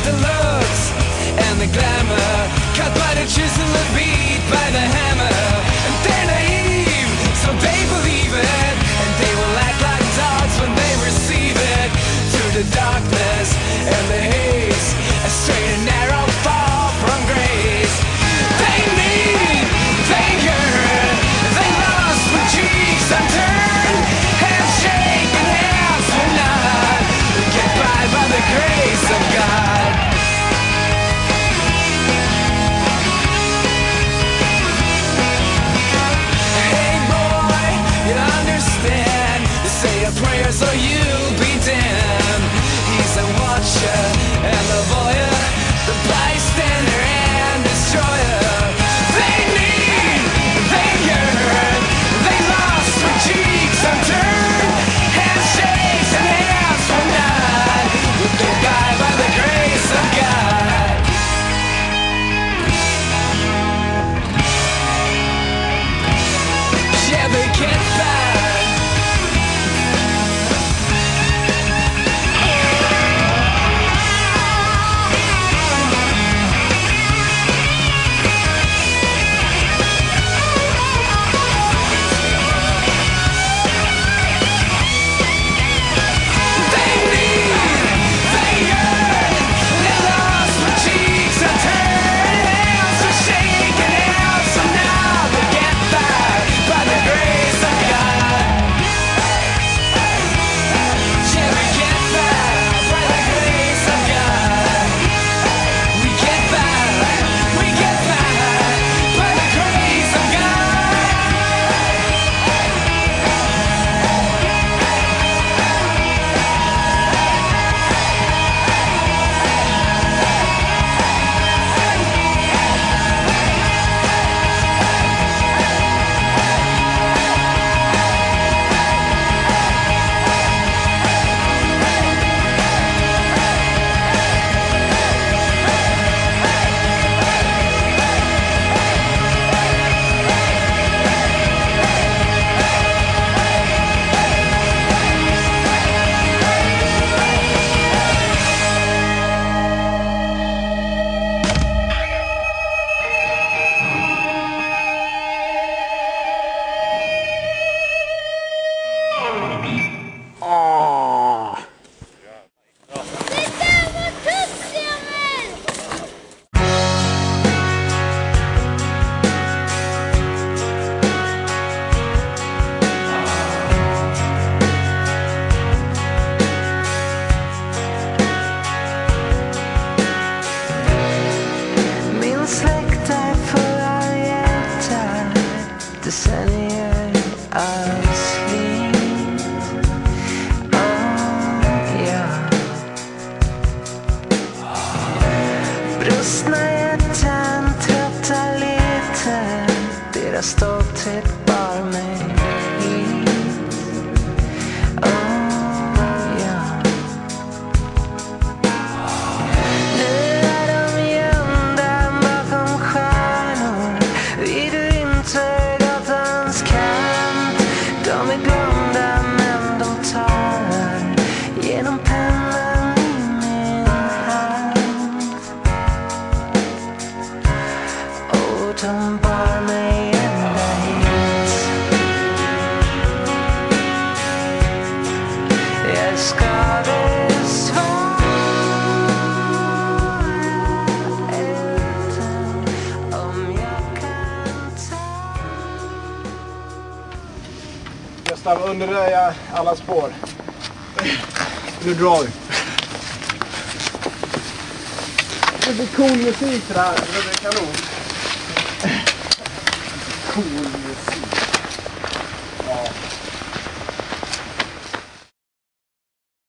the looks and the glamour, cut by the chisel and beat by the hammer. And they're naive, so they believe it, and they will act like dogs when they receive it. Through the darkness and the haze, a straight and narrow fall from grace. They need, they yearn, they lost with cheeks unturned, hands shake and hands will not get by the grace of God. Hey boy, you understand, you say a prayer so you'll be damned. He's a watcher and the voyeur, the bystander and destroyer. They need, they yearn, they lost with cheeks unturned, handshakes and hands from none, will get by the grace of God. Yeah, they get by. Decennier av slit. Ja. Brustna hjärtan, trötta lite, deras stolthet bar mig hit. Ja. Nu är de gömda bakom stjärnor vid Vintergatans kant. De är glömda men de talar genom pennan i min hand. Och de bar mig ända hit. Jag ska det svara elden om jag kan ta. Gustav, underröja alla spår. Nu drar vi. Det blir cool musik det här. Det blir kanon. Cool musik.